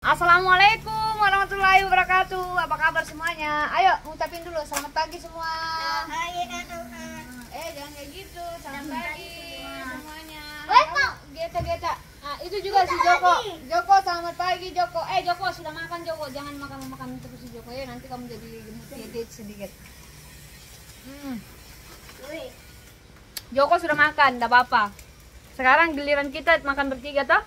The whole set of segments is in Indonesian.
Assalamualaikum warahmatullahi wabarakatuh. Apa kabar semuanya? Ayo ngucapin dulu selamat pagi semua. Jangan kayak gitu. Selamat pagi semuanya. Geta. Nah, itu juga si Joko. Joko selamat pagi Joko. Joko sudah makan Joko. Jangan makan terus si Joko ya. Nanti kamu jadi gemuk sedikit. Joko sudah makan, enggak apa-apa. Sekarang giliran kita makan bertiga toh?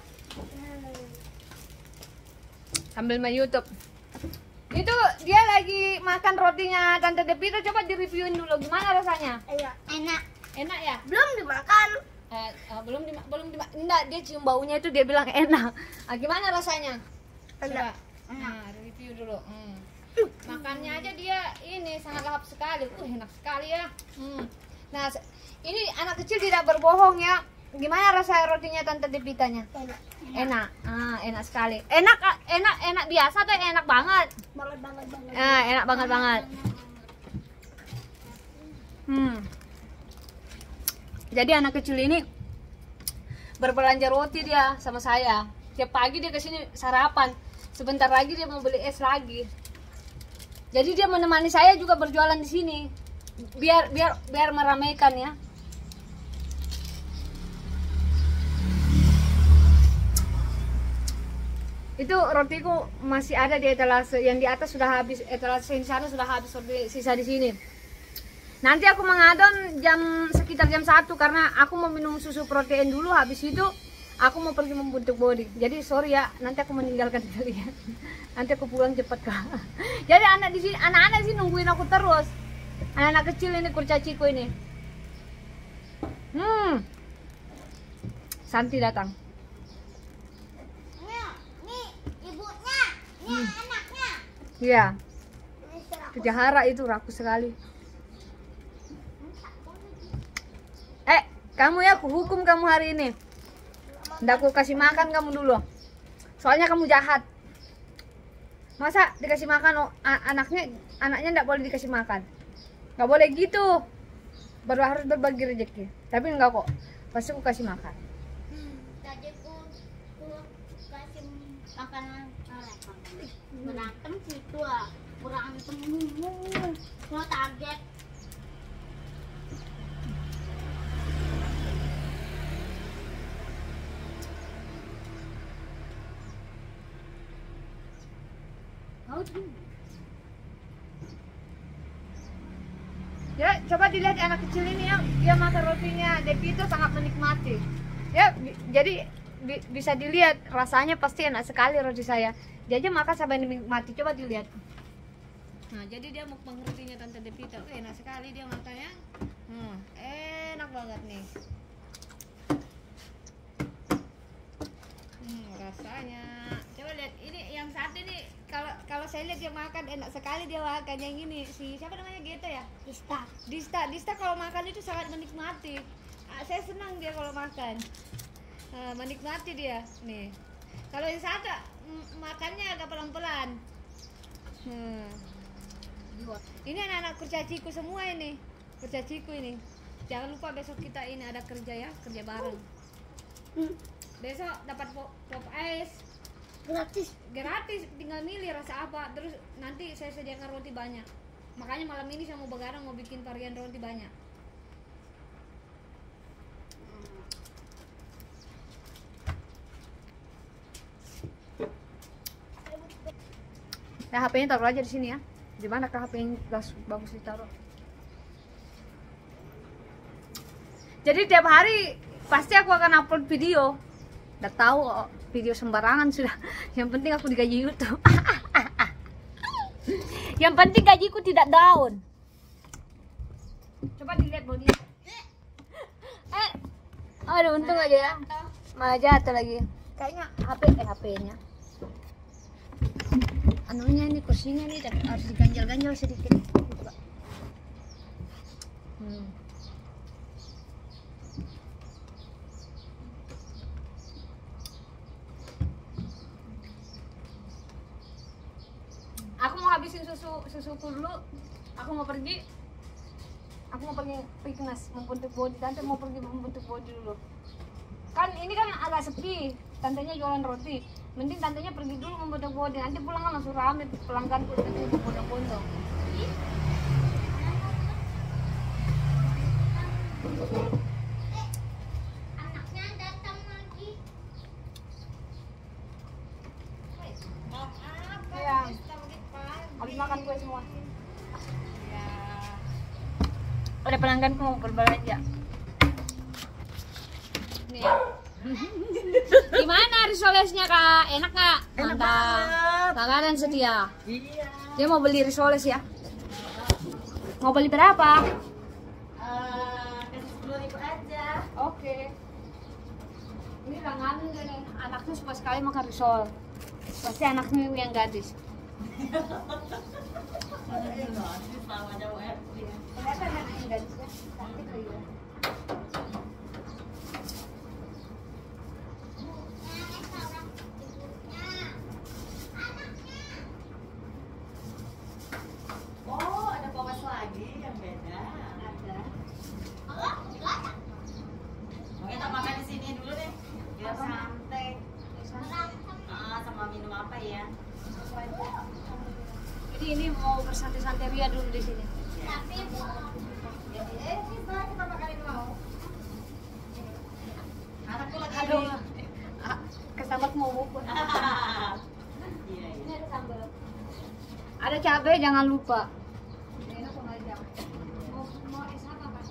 Sambil main YouTube. Itu dia lagi makan rotinya Tante Devita, coba di-reviewin dulu gimana rasanya? Enak. Enak ya? Belum dimakan. Belum enggak, dia cium baunya itu dia bilang enak. Gimana rasanya? Coba. Nah, review dulu. Makannya aja dia ini sangat lahap sekali. Enak sekali ya. Nah, ini anak kecil tidak berbohong ya. Gimana rasa rotinya Tante Devitanya? Enak. Enak sekali. Enak biasa tuh enak banget. Banget. Enak banget. Jadi anak kecil ini berbelanja roti dia sama saya. Tiap pagi dia kesini sarapan. Sebentar lagi dia mau beli es lagi. Jadi dia menemani saya juga berjualan di sini. Biar meramaikan ya. Itu rotiku masih ada di etalase, yang di atas sudah habis, etalase di sana sudah habis, sisa di sini. Nanti aku mengadon sekitar jam 1 karena aku mau minum susu protein dulu, habis itu aku mau pergi membentuk body. Jadi sorry ya, nanti aku meninggalkan kalian. Nanti aku pulang cepat kak. Jadi anak-anak di sini nungguin aku terus. Anak-anak kecil ini kurcaciku ini. Santi datang. Anaknya. Iya. Kejahara itu rakus sekali. Kamu ya, aku hukum kamu hari ini. Nggak aku kasih makan kamu dulu. Soalnya kamu jahat. Masa dikasih makan anaknya nggak boleh dikasih makan. Nggak boleh gitu. Baru harus berbagi rezeki. Tapi enggak kok. Pasti aku kasih makan. Tadi aku kasih makanan berantem situ berantem mau target. Ya, coba dilihat anak kecil ini ya, dia makan rotinya Devi itu sangat menikmati. Ya, jadi bisa dilihat rasanya pasti enak sekali roti saya. Dia aja makan sampai menikmati, coba dilihat. Nah, jadi dia mau rotinya Tante Devita, enak sekali dia makannya. Enak banget nih. Rasanya. Coba lihat ini yang satu nih. Kalau saya lihat dia makan enak sekali dia makan yang ini siapa namanya Geta ya? Dista kalau makan itu sangat menikmati. Saya senang dia kalau makan. Menikmati dia nih. Kalau yang satu makannya agak pelan-pelan. Ini anak-anak kurcaciku semua ini. Kurcaciku ini. Jangan lupa besok kita ini ada kerja ya, kerja bareng. Besok dapat pop ice gratis, tinggal milih rasa apa. Terus nanti saya sediakan roti banyak. Makanya malam ini saya mau begadang, mau bikin varian roti banyak. Ya, HP-nya taruh aja di sini ya. Di mana ke HP yang bagus ditaruh? Jadi tiap hari pasti aku akan upload video. Udah tahu video sembarangan sudah. Yang penting aku digaji YouTube. Yang penting gajiku tidak down. Coba dilihat body. Aduh, untung aja ya. Malah jatuh lagi. Kayaknya HP-nya. Anunya ini kursinya nih harus diganjal-ganjal sedikit. Aku mau habisin susuku dulu. Aku mau pergi fitness, membentuk body. Tante mau pergi membentuk body dulu. Kan ini kan agak sepi. Tantenya jualan roti. Mending tantenya pergi dulu membodong-bodong, nanti pulang kan langsung rame pelangganku katanya berbondong-bondong. Anaknya datang lagi. Iya. Habis makan kue semua. Ada pelangganku mau berbelanja. Nih ya. Gimana risolesnya kak? Enak nggak? Mantap. Langganan setia. Iya. Dia mau beli risoles ya? Mau beli berapa? Kasih 10.000 aja. Oke. Ini langganan dia nih. Anaknya suka sekali makan risol. Pasti anaknya yang gadis. Sama ada UFD. Ternyata anak yang gadis ya. Cantik lagi ya. Oh, ada pomes lagi yang beda. Ada. Mau kita makan di sini dulu deh. Biar santai. Sama minum apa ya? Jadi ini mau bersantai-santai ria dulu di sini. Tapi Bu, Bisa kita makanin mau. Anakku lagi. Aduh. Kesambal mau bubur. Iya, Ini iya. ada sambal. Ada cabai jangan lupa. Enak sama aja. Mau es apa kan?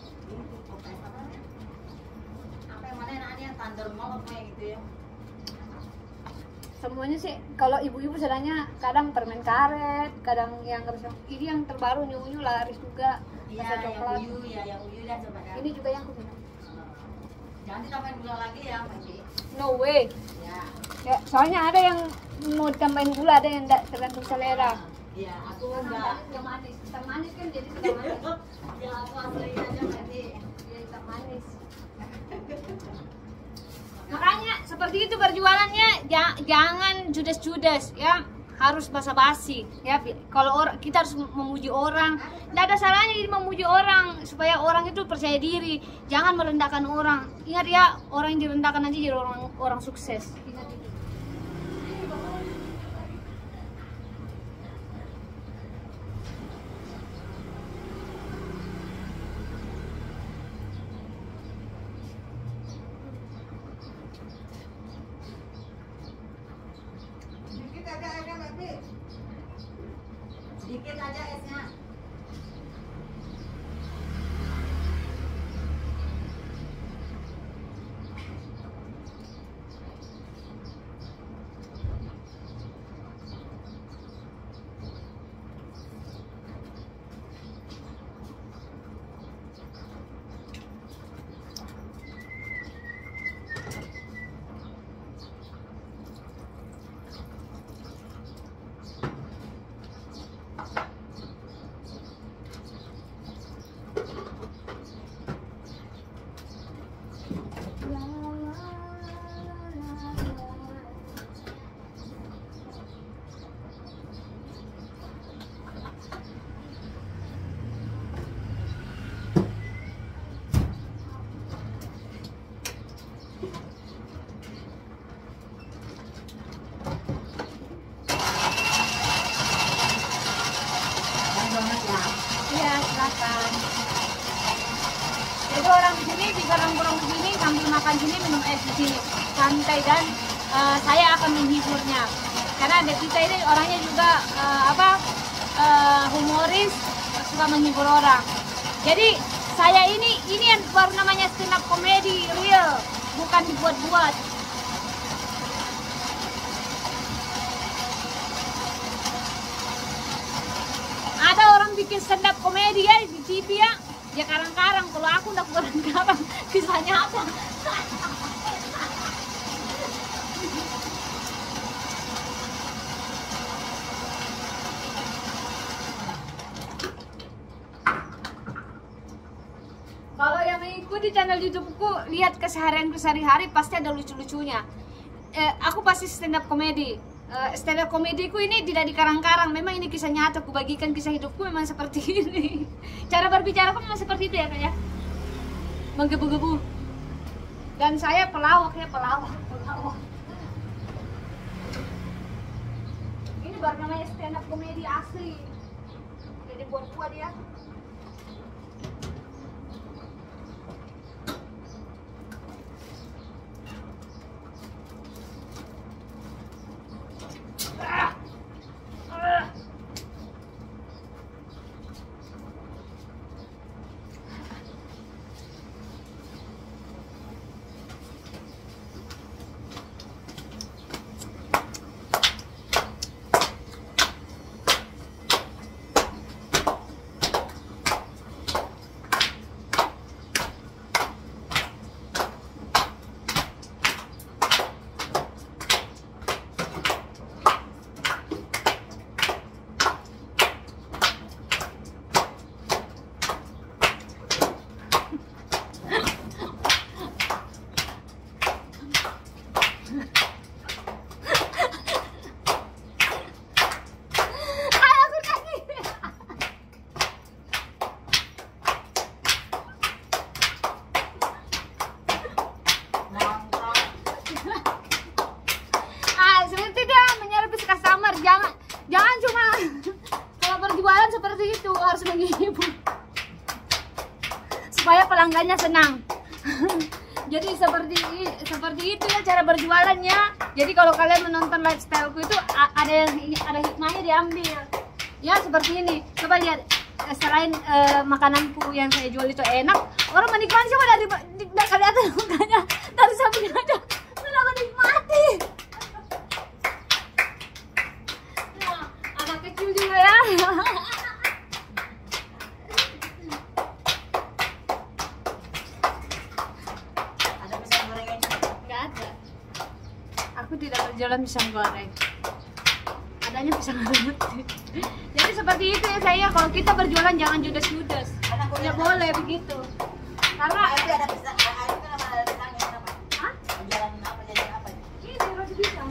Apa yang mana enaknya? Thunder Mall apa yang gitu ya? Semuanya sih kalau ibu-ibu sedangnya kadang permen karet, kadang yang ini yang terbaru nyu laris juga. Iya, Rasa yang coklat. uyu ya, yang uyu dah coba dah. Ini juga yang aku minum. Jangan ditambahin gula lagi ya, Mbak Ci. No way. Ya. Ya, soalnya ada yang mau ditambahin gula, ada yang enggak, tergantung selera. Iya, aku enggak. Yang manis, manis kan jadi sudah manis. Ya, aku asli aja Mbak Ci. Jadi tak manis. Makanya seperti itu berjualannya, jangan judes-judes ya, harus basa-basi ya. Kalau kita harus memuji orang, tidak ada salahnya jadi memuji orang supaya orang itu percaya diri. Jangan merendahkan orang. Ingat ya, orang yang direndahkan aja jadi orang sukses. Ingat itu. Sedikit aja esnya. Iya, silakan. Jadi orang di sini bisa nongkrong di sini sambil makan sini, minum es di sini, santai dan saya akan menghiburnya. Karena ada kita ini orangnya juga humoris, suka menghibur orang. Jadi saya ini yang baru namanya stand up comedy real, bukan dibuat-buat. Ada orang bikin stand up komedi ya di TV ya, dia karang-karang. Kalau aku udah karang-karang, kisah nyata. Kalau yang mengikuti channel YouTubeku, lihat keseharianku sehari-hari pasti ada lucu-lucunya. Aku pasti stand up komedi. Stand up komediku ini tidak dikarang-karang, memang ini kisah nyata. Aku bagikan kisah hidupku memang seperti ini. Cara berbicara memang seperti itu ya kak ya, menggebu-gebu. Dan saya pelawak ya, pelawak. baru namanya stand up komedi asli. Jadi buat dia. Jangan cuma kalau berjualan seperti itu, harus menghibur supaya pelanggannya senang. Jadi seperti itu ya cara berjualannya. Jadi kalau kalian menonton lifestyleku itu ada hikmahnya diambil. Ya seperti ini. Coba lihat, selain makananku yang saya jual itu enak, orang menikmati. Coba dari kelihatan mukanya dari samping aja sudah menikmati. Nah, anak kecil juga ya. Aku tidak berjualan pisang goreng, adanya pisang putih. Jadi seperti itu ya saya, kalau kita berjualan jangan judes-judes, tidak boleh begitu. Karena ada pisang, ada pisangnya apa? Hah? Jualan apa, jajan apa? Ini roti pisang.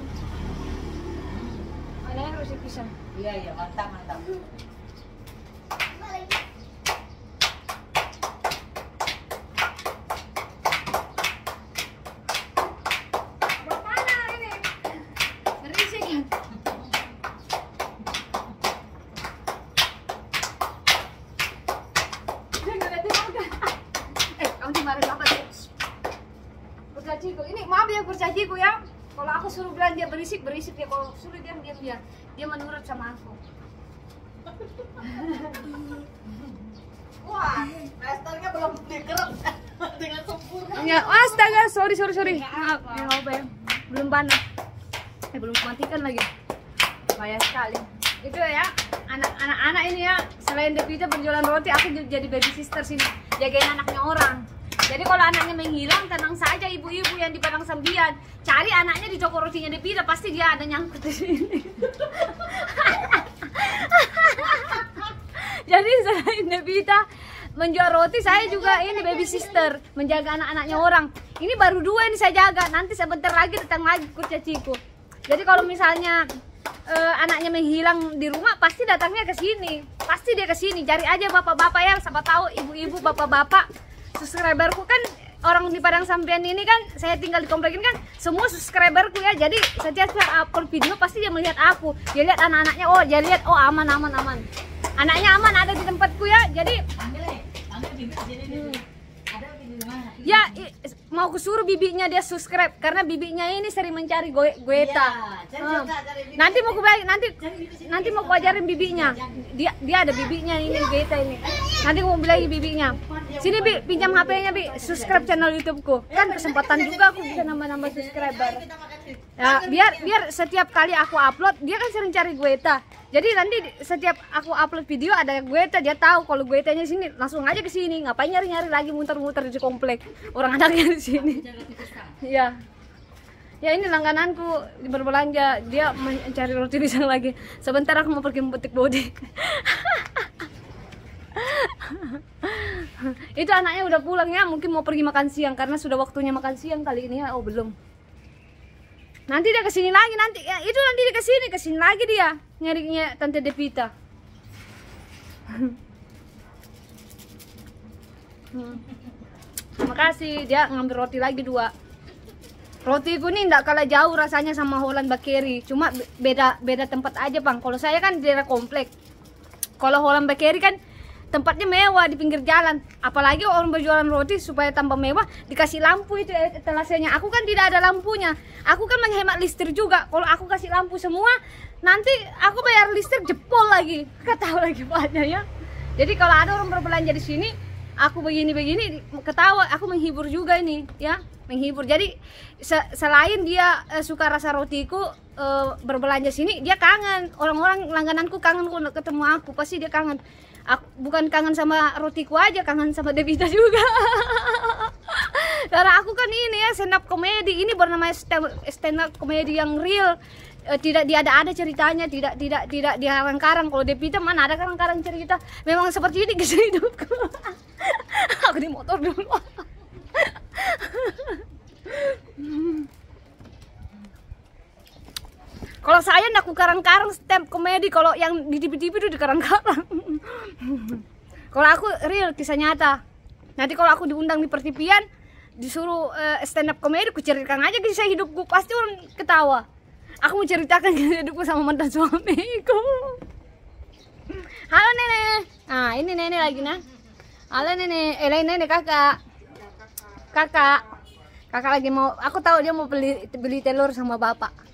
Adanya roti pisang. Iya, mantap. Buat mana ini? Berisik ya? Kamu dimarahin apa sih? Kurcaciku, ini maaf ya kurcaciku ya. Kalau aku suruh bilang dia berisik ya. Kalau suruh diam dia. Dia menurut sama aku. Wah, restorannya belum dikeruk dengan sempurna. Ya, astaga, sorry. Maaf, ya apa ya? Belum panas. Belum matikan lagi. Bahaya sekali. Itu ya, anak-anak ini ya, selain Devita berjualan roti, aku jadi baby sister sini, jagain anaknya orang. Jadi kalau anaknya menghilang, tenang saja ibu-ibu yang di Padang Sambian, cari anaknya di toko rotinya Devita, pasti dia ada nyangkut di sini. Jadi selain Devita menjual roti, saya juga ini baby sister, menjaga anak-anaknya orang. Ini baru 2 ini saya jaga, nanti sebentar lagi datang lagi kurcaciku. Jadi kalau misalnya anaknya menghilang di rumah, pasti datangnya ke sini. Pasti dia ke sini. Cari aja bapak-bapak ya, siapa tahu ibu-ibu, bapak-bapak, subscriberku kan orang di Padang Sambian ini kan, saya tinggal di komplek ini kan semua subscriberku ya. Jadi setiap saya upload video pasti dia melihat aku. Dia lihat anak-anaknya, oh dia lihat, oh aman. Anaknya aman ada di tempatku ya. Jadi Ambil bibit sini dulu. Ada bibit di mana? ya mau kusuruh bibinya dia subscribe karena bibinya ini sering mencari goeta. Cari Nanti mau nanti mau kuajarin bibinya. Dia ada bibinya ini goeta ini. Nanti mau beli bibinya. Sini Bi, pinjam HP-nya Bi, subscribe channel YouTube-ku. Kan kesempatan juga aku bisa nambah-nambah subscriber. Ya, biar setiap kali aku upload, dia kan sering cari goeta. Jadi nanti setiap aku upload video ada goeta, dia tahu kalau goetanya sini, langsung aja ke sini. Ngapain nyari-nyari lagi muter-muter di komplek. Orang anaknya di sini. Ya. Ya ini langgananku berbelanja, dia mencari roti pisang lagi. Sebentar aku mau pergi mempetik bodi. Itu anaknya udah pulang ya, mungkin mau pergi makan siang karena sudah waktunya makan siang kali ini ya. Oh belum. Nanti dia kesini lagi nanti ya, itu nanti dia kesini lagi dia nyarinya Tante Devita. Terima kasih, dia ngambil roti lagi 2. Rotiku nih nggak kalah jauh rasanya sama Holland Bakery, cuma beda tempat aja bang. Kalau saya kan di daerah komplek, kalau Holland Bakery kan tempatnya mewah di pinggir jalan. Apalagi orang berjualan roti supaya tambah mewah dikasih lampu itu etalasenya. Aku kan tidak ada lampunya, aku kan menghemat listrik juga. Kalau aku kasih lampu semua, nanti aku bayar listrik jebol lagi, nggak tahu lagi banyak ya. Jadi kalau ada orang berbelanja di sini, aku begini ketawa, aku menghibur juga ini ya, menghibur. Jadi selain dia suka rasa rotiku, berbelanja sini dia kangen. Orang-orang langgananku kangen kalau ketemu aku, pasti dia kangen. Aku bukan kangen sama rotiku aja, kangen sama Devita juga. Karena aku kan ini ya stand up comedy, ini bernama stand up comedy yang real. Tidak ada ceritanya, tidak dikarang-karang. Kalau Devita mana ada karang-karang cerita. Memang seperti ini kisah hidupku. Aku di motor dulu. Kalau saya ndak karang-karang stand komedi, kalau yang di TV itu dikarang-karang. Kalau aku real kisah nyata. Nanti kalau aku diundang di pertipian, disuruh stand up komedi, ku ceritakan aja kisah hidupku, pasti orang ketawa. Aku mau ceritakan kisah hidupku sama mantan suamiku. Halo nenek. Ah, ini nenek lagi nah. Halo nenek, nenek kakak. Kakak lagi mau, aku tahu dia mau beli telur sama bapak.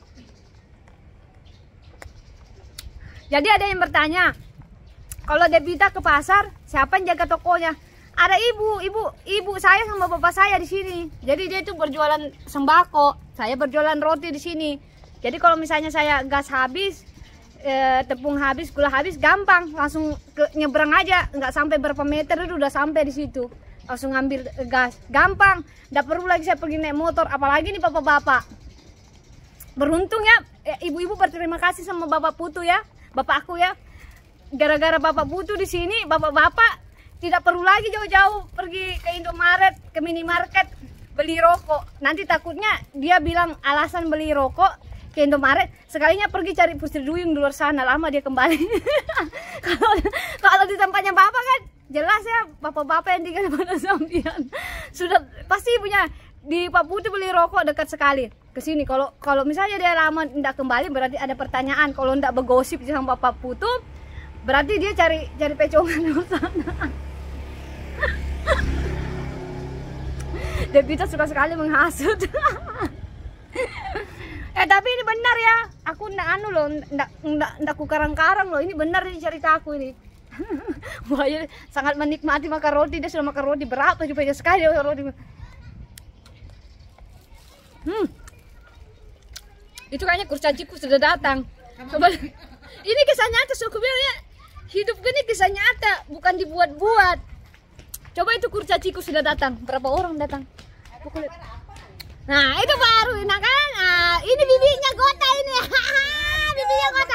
Jadi ada yang bertanya, kalau Devita ke pasar, siapa yang jaga tokonya? Ada ibu saya sama bapak saya di sini. Jadi dia itu berjualan sembako, saya berjualan roti di sini. Jadi kalau misalnya saya gas habis, tepung habis, gula habis, gampang, langsung nyebrang aja, nggak sampai berapa meter itu udah sampai di situ. Langsung ngambil gas, gampang, nggak perlu lagi saya pergi naik motor, apalagi nih bapak-bapak. Beruntung ya, ibu-ibu berterima kasih sama bapak Putu ya. Bapak aku ya, gara-gara bapak Putu di sini, bapak-bapak tidak perlu lagi jauh-jauh pergi ke Indomaret, ke minimarket beli rokok. Nanti takutnya dia bilang alasan beli rokok ke Indomaret, sekalinya pergi cari putri duyung di luar sana, lama dia kembali. Kalau di tempatnya bapak kan jelas ya, bapak-bapak yang tinggal pada sambian sudah pasti punya. Di Pak Putu beli rokok dekat sekali ke sini. Kalau misalnya dia lama tidak kembali, berarti ada pertanyaan. Kalau tidak bergosip sama Pak Putu, berarti dia cari pecongan di sana. Devita suka sekali menghasut. Tapi ini benar ya, aku ndak ku karang-karang loh. Ini benar nih cerita aku ini. Wah, sangat menikmati makan roti. Dia sudah makan roti berapa juga sekali roti. Itu kayaknya kurcaciku sudah datang. Coba, ini kisah nyata, so aku bilang ya, hidup ini kisah nyata, bukan dibuat-buat. Coba itu kurcaciku sudah datang. Berapa orang datang? Nah itu baru, nah kan, ini bibinya Gota ini. Bibinya Gota.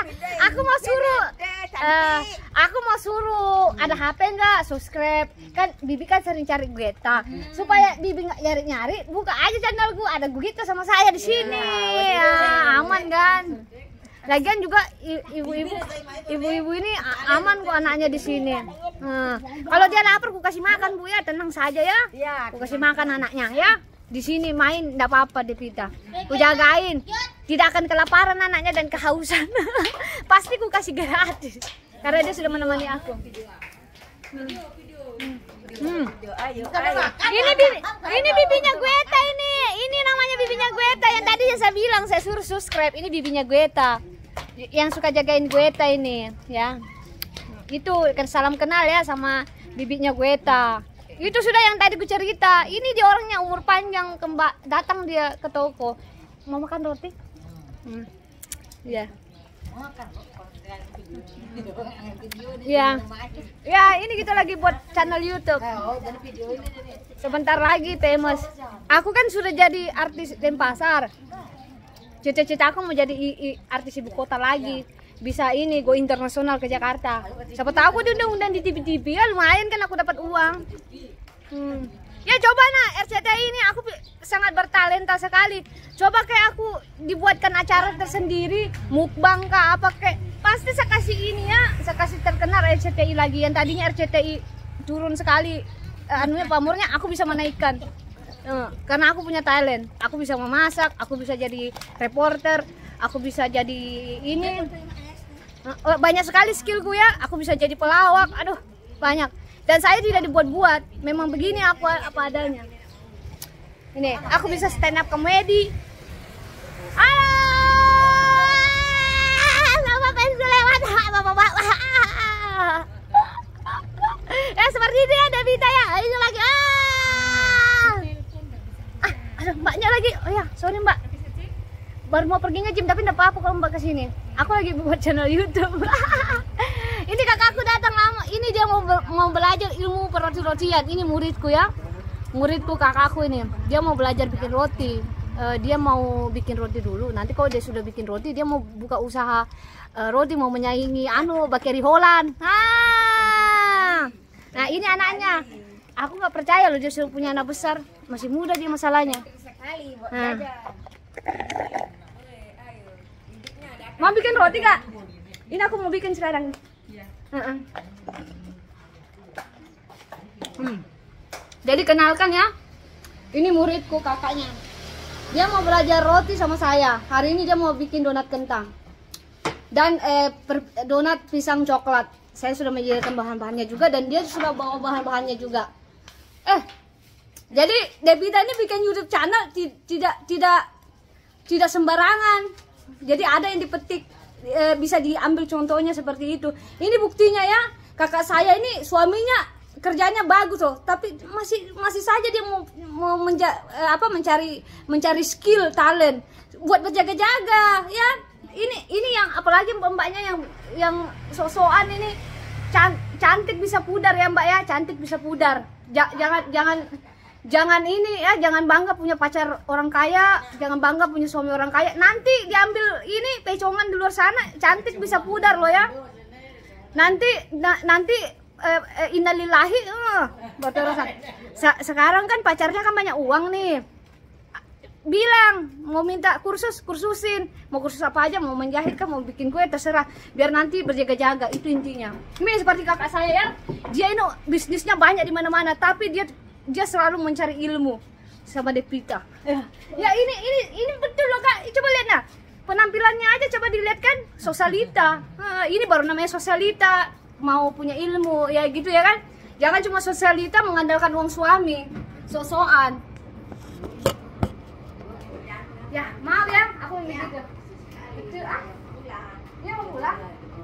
Aku mau suruh ada HP nggak, subscribe kan. Bibi kan sering cari Geta, supaya Bibi nggak nyari-nyari, buka aja channelku, ada Gita sama saya di sini. Aman kan. Lagian juga ibu-ibu ini aman kok anaknya di sini. Kalau dia lapar ku kasih makan Bu ya, tenang saja ya. Ku kasih makan anaknya ya. Di sini main enggak apa-apa Devita. Ku jagain. Tidak akan kelaparan anaknya dan kehausan. Pasti ku kasih gratis. Karena dia sudah menemani aku. Ini bibinya Gweta ini. Ini namanya bibinya Gweta yang tadi yang saya bilang saya suruh subscribe. Ini bibinya Gweta. Yang suka jagain Gweta ini, ya. Itu kan salam kenal ya sama bibinya Gweta. Itu sudah yang tadi ku cerita. Ini dia orangnya umur panjang, datang dia ke toko. Mau makan roti? Ya. Ya, ini kita lagi buat channel YouTube. Sebentar lagi famous. Aku kan sudah jadi artis Denpasar. Cita-cita aku mau jadi artis ibu kota lagi. Bisa ini go internasional ke Jakarta. Siapa tahu aku diundang-undang di TV-TV ya, lumayan kan aku dapat uang. Ya coba RCTI ini aku sangat bertalenta sekali. Coba kayak aku dibuatkan acara tersendiri, mukbang kah apa kayak, pasti saya kasih ini ya, saya kasih terkenal RCTI lagi. Yang tadinya RCTI turun sekali anunya pamornya, aku bisa menaikkan. Karena aku punya talent, aku bisa memasak, aku bisa jadi reporter, aku bisa jadi ini. Banyak sekali skillku ya, aku bisa jadi pelawak, aduh banyak. Dan saya tidak dibuat-buat, memang begini aku apa adanya. Ini, aku bisa stand up comedy. Halo, Bapak pengen lewat, Bapak. Ya seperti ini ya Devita ya, ini lagi. Ada mbaknya lagi. Oh ya, sorry mbak. Baru mau pergi nge-gym tapi enggak apa-apa kalau mbak kesini. Aku lagi buat channel YouTube. Ini kakakku datang lama. Ini dia mau belajar ilmu peroti-rotian. Ini muridku ya. Muridku kakakku ini. Dia mau belajar bikin roti. Dia mau bikin roti dulu. Nanti kalau dia sudah bikin roti, dia mau buka usaha roti, mau menyaingi Bakery Holland. Nah ini anaknya. Aku nggak percaya loh dia sudah punya anak besar. Masih muda dia masalahnya. Mau bikin roti kak? Ini aku mau bikin sekarang. Jadi kenalkan ya. Ini muridku kakaknya. Dia mau belajar roti sama saya. Hari ini dia mau bikin donat kentang dan donat pisang coklat. Saya sudah menyediakan bahan-bahannya juga dan dia sudah bawa bahan-bahannya juga. Jadi Devita ini bikin YouTube channel tidak sembarangan. Jadi ada yang dipetik, bisa diambil contohnya seperti itu. Ini buktinya ya, kakak saya ini suaminya kerjanya bagus loh, tapi masih saja dia mau mencari skill, talent buat berjaga-jaga ya. Ini yang apalagi mbaknya yang sok-sokan ini cantik bisa pudar ya mbak ya, cantik bisa pudar. Jangan ini ya, jangan bangga punya pacar orang kaya, jangan bangga punya suami orang kaya. Nanti diambil ini pecongan di luar sana, cantik bisa pudar loh ya. Nanti innalillahi berterusan. Sekarang kan pacarnya kan banyak uang nih. Bilang mau minta kursusin, mau kursus apa aja, mau menjahit kan, mau bikin kue, terserah, biar nanti berjaga-jaga, itu intinya. Ini seperti kakak saya ya, dia ini bisnisnya banyak di mana-mana, tapi dia selalu mencari ilmu sama Devita. Ya ini betul loh kak, coba lihat nah, penampilannya aja coba dilihat kan, sosialita. Ini baru namanya sosialita, mau punya ilmu ya gitu ya kan. Jangan cuma sosialita mengandalkan uang suami, sok-sokan. Ya maaf ya, aku ingin gitu. Itu dia mau pulang.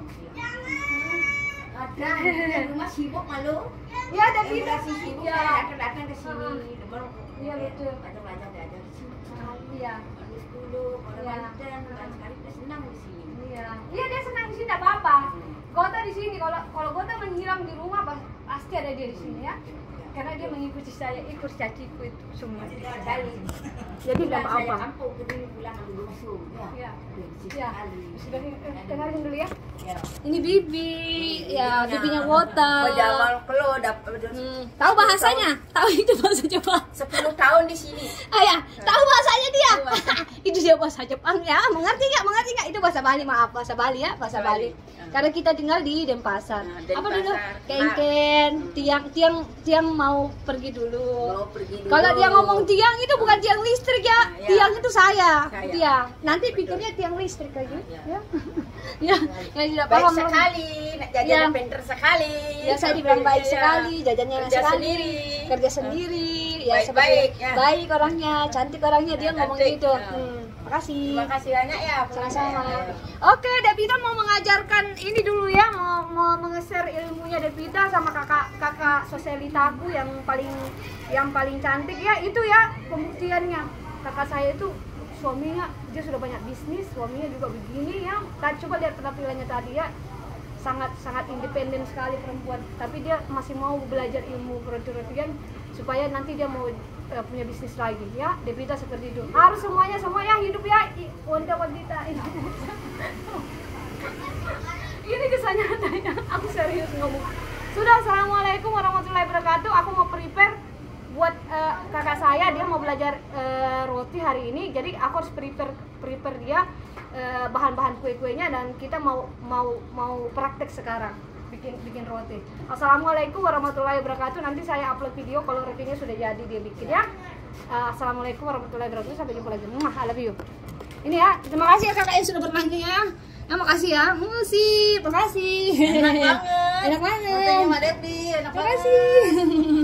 Ada rumah sibuk malu. Ya Devita sibuk ya. datang ke sini. Iya betul. Belajar di sini. Iya. Habis dulu orang Banten sekali dia senang di sini. Iya. Iya dia senang di sini, tidak apa-apa. Gota di sini, kalau Gota menghilang di rumah pasti ada dia di sini ya. Karena dia mengikuti saya, ikut caciku itu semua. Sekali. Jadi tidak apa-apa. Kampung kedua pulang ambil musuh. Ya. Ya. Sudah kenalin dulu ya. Ini Bibi, ya Bibinya Gota. Jamal kelo dapat Tahu bahasanya? Tahu itu bahasa Jepang. 10 tahun di sini. Ya, tahu bahasanya dia. Itu dia bahasa Jepang ya. Mengerti nggak? Itu bahasa Bali, maaf, bahasa Bali ya, bahasa Bali. Karena kita tinggal di Denpasar. Apa dulu? Kengken, tiang mau pergi dulu. Kalau dia ngomong tiang itu bukan tiang listrik ya. Tiang itu saya. Tiang. Nanti pikirnya tiang listrik lagi. Ya. Ya, tidak Baik paham. sekali, jajannya pinter sekali. Ya saya dibilang baik sekali, jajannya Kerja sekali. sendiri. Kerja sendiri. Ya Baik-baik, seperti ya. Baik orangnya, cantik orangnya, dia ngomong cantik, gitu. ya. Makasih. Terima kasih banyak ya. Sama-sama. Oke, Devita mau mengajarkan ini dulu ya, mau mengeser ilmunya Devita sama kakak sosialitaku yang paling cantik ya, itu ya pembuktiannya. Kakak saya itu suaminya dia sudah banyak bisnis, suaminya juga begini ya. Coba lihat penampilannya tadi ya. Sangat independen sekali perempuan, tapi dia masih mau belajar ilmu peroti-rotian supaya nanti dia mau punya bisnis lagi ya. Devita seperti itu, harus semuanya hidup ya, wanita ini kisah nyatanya, aku serius ngomong. Sudah, assalamualaikum warahmatullahi wabarakatuh. Aku mau prepare buat kakak saya, dia mau belajar roti hari ini, jadi aku harus prepare dia bahan-bahan kue-kuenya, dan kita mau praktek sekarang bikin roti. Assalamualaikum warahmatullahi wabarakatuh. Nanti saya upload video kalau rotinya sudah jadi dia bikin ya. Assalamualaikum warahmatullahi wabarakatuh. Sampai jumpa lagi. I love you. Ini ya, terima kasih ya kakak yang sudah berbagi ya. Makasih ya, makasih. Enak banget. Enak banget. Katanya Mbak Devi, enak Terima banget. kasih.